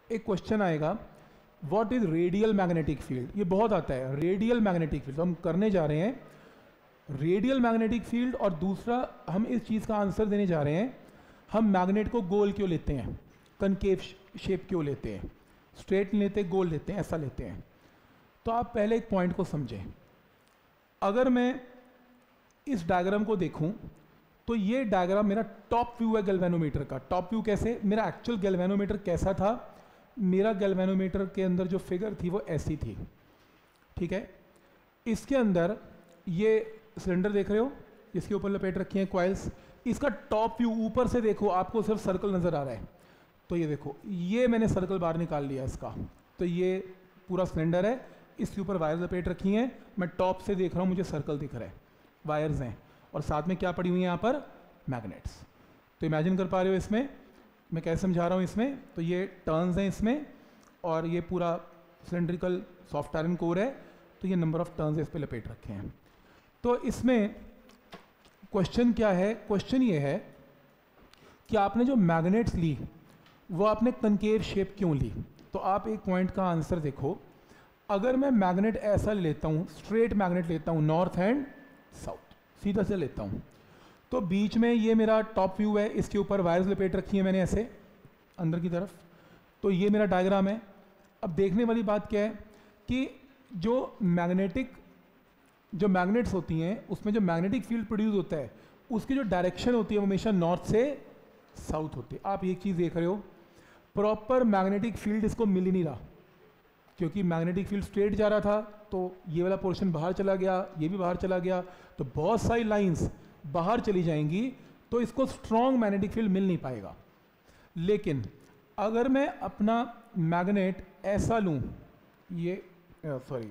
एक क्वेश्चन आएगा, what is radial magnetic field. ये बहुत आता है, रेडियल मैग्नेटिक फील्ड। तो हम करने जा रहे हैं रेडियल मैग्नेटिक फील्ड, और दूसरा हम इस चीज़ का आंसर देने जा रहे हैं, हम मैग्नेट को गोल क्यों लेते हैं, कनकेव शेप क्यों लेते हैं, स्ट्रेट नहीं लेते, गोल लेते हैं, ऐसा लेते हैं। तो आप पहले एक पॉइंट को समझें। अगर मैं इस डायग्राम को देखूं तो ये डायग्राम मेरा टॉप व्यू है गैल्वेनोमीटर का। टॉप व्यू कैसे, मेरा एक्चुअल गैल्वेनोमीटर कैसा था, मेरा गैल्वेनोमीटर के अंदर जो फिगर थी वो ऐसी थी, ठीक है। इसके अंदर ये सिलेंडर देख रहे हो, इसके ऊपर लपेट रखी हैं कॉइल्स। इसका टॉप व्यू ऊपर से देखो, आपको सिर्फ सर्कल नज़र आ रहा है। तो ये देखो, ये मैंने सर्कल बाहर निकाल लिया इसका। तो ये पूरा सिलेंडर है, इसके ऊपर वायर लपेट रखी हैं। मैं टॉप से देख रहा हूँ, मुझे सर्कल दिख रहा है, वायर्स हैं, और साथ में क्या पड़ी हुई है यहाँ पर, मैग्नेट्स। तो इमेजिन कर पा रहे हो इसमें मैं कैसे समझा रहा हूँ इसमें। तो ये टर्न्स हैं इसमें, और ये पूरा सिलेंड्रिकल सॉफ्ट आयरन कोर है। तो ये नंबर ऑफ टर्न्स इस पर लपेट रखे हैं। तो इसमें क्वेश्चन क्या है, क्वेश्चन ये है कि आपने जो मैग्नेट्स ली वो आपने कनकेव शेप क्यों ली। तो आप एक पॉइंट का आंसर देखो, अगर मैं मैग्नेट ऐसा लेता हूँ, स्ट्रेट मैग्नेट लेता हूँ, नॉर्थ एंड साउथ, सीधा से लेता हूँ, तो बीच में ये मेरा टॉप व्यू है, इसके ऊपर वायर्स लपेट रखी है मैंने ऐसे अंदर की तरफ। तो ये मेरा डायग्राम है। अब देखने वाली बात क्या है कि जो मैग्नेट्स होती हैं उसमें जो मैग्नेटिक फील्ड प्रोड्यूस होता है उसकी जो डायरेक्शन होती है वो हमेशा नॉर्थ से साउथ होती है। आप एक चीज़ देख रहे हो, प्रॉपर मैग्नेटिक फील्ड इसको मिल ही नहीं रहा, क्योंकि मैग्नेटिक फील्ड स्ट्रेट जा रहा था तो ये वाला पोर्शन बाहर चला गया, ये भी बाहर चला गया, तो बहुत सारी लाइंस बाहर चली जाएंगी, तो इसको स्ट्रॉन्ग मैग्नेटिक फील्ड मिल नहीं पाएगा। लेकिन अगर मैं अपना मैग्नेट ऐसा लूँ, ये सॉरी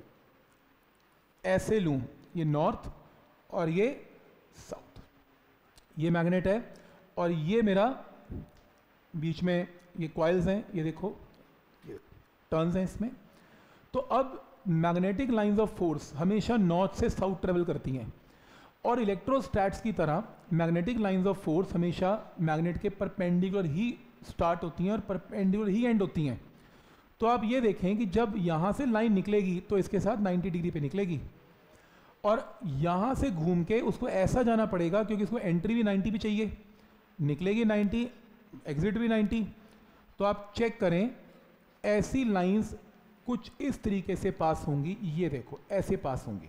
ऐसे लूँ, ये नॉर्थ और ये साउथ, ये मैग्नेट है, और ये मेरा बीच में ये कॉइल्स हैं, ये देखो ये टर्न्स हैं इसमें। तो अब मैग्नेटिक लाइंस ऑफ फोर्स हमेशा नॉर्थ से साउथ ट्रेवल करती हैं, और इलेक्ट्रोस्टैट्स की तरह मैग्नेटिक लाइंस ऑफ फोर्स हमेशा मैग्नेट के परपेंडिकुलर ही स्टार्ट होती हैं और परपेंडिकुलर ही एंड होती हैं। तो आप ये देखें कि जब यहाँ से लाइन निकलेगी तो इसके साथ 90 डिग्री पे निकलेगी, और यहाँ से घूम के उसको ऐसा जाना पड़ेगा क्योंकि इसको एंट्री भी 90 पे चाहिए, निकलेगी 90, एग्जिट भी 90। तो आप चेक करें, ऐसी लाइंस कुछ इस तरीके से पास होंगी, ये देखो ऐसे पास होंगी।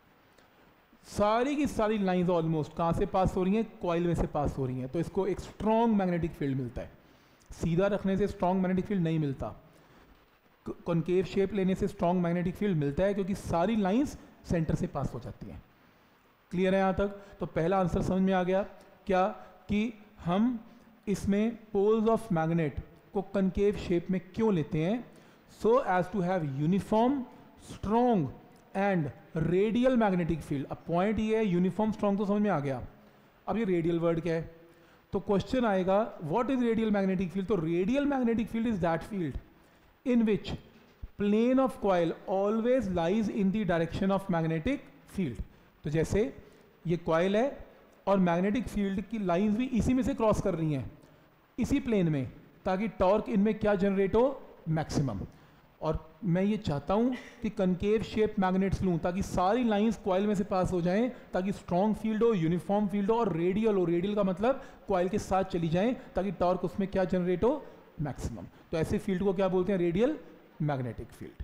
सारी की सारी लाइंस ऑलमोस्ट कहाँ से पास हो रही हैं, कॉइल में से पास हो रही हैं। तो इसको एक स्ट्रॉन्ग मैग्नेटिक फील्ड मिलता है। सीधा रखने से स्ट्रॉन्ग मैग्नेटिक फील्ड नहीं मिलता, कॉनकेव शेप लेने से स्ट्रॉन्ग मैग्नेटिक फील्ड मिलता है, क्योंकि सारी लाइंस सेंटर से पास हो जाती हैं। क्लियर है यहाँ तक। तो पहला आंसर समझ में आ गया क्या, कि हम इसमें पोल्स ऑफ मैग्नेट को कनकेव शेप में क्यों लेते हैं, so as to have uniform strong and radial magnetic field. अब पॉइंट ये है, यूनिफॉर्म स्ट्रॉन्ग तो समझ में आ गया, अब ये रेडियल वर्ड क्या है। तो क्वेश्चन आएगा what is radial magnetic field. तो radial magnetic field is that field in which plane of coil always lies in the direction of magnetic field। तो जैसे ये कॉइल है और मैग्नेटिक फील्ड की लाइंस भी इसी में से क्रॉस कर रही हैं, इसी प्लेन में, ताकि टॉर्क इनमें क्या जनरेट हो, मैक्सिमम। और मैं ये चाहता हूँ कि कनकेव शेप मैग्नेट्स लूँ ताकि सारी लाइंस कॉइल में से पास हो जाएं, ताकि स्ट्रॉन्ग फील्ड हो, यूनिफॉर्म फील्ड हो और रेडियल हो। रेडियल का मतलब कॉइल के साथ चली जाएं ताकि टॉर्क उसमें क्या जनरेट हो, मैक्सिमम। तो ऐसे फील्ड को क्या बोलते हैं, रेडियल मैग्नेटिक फील्ड।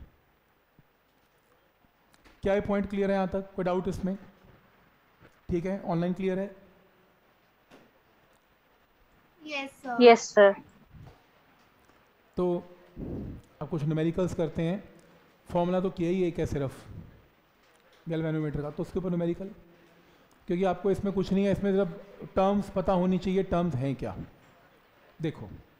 क्या ये पॉइंट क्लियर है यहाँ तक, कोई डाउट इसमें? ठीक है, ऑनलाइन क्लियर है? Yes sir. तो अब कुछ न्यूमेरिकल्स करते हैं। फॉर्मूला तो किया ही एक है सिर्फ गैल्वेनोमीटर का, तो उसके ऊपर न्यूमेरिकल, क्योंकि आपको इसमें कुछ नहीं है, इसमें सिर्फ टर्म्स पता होनी चाहिए, टर्म्स हैं क्या। देखो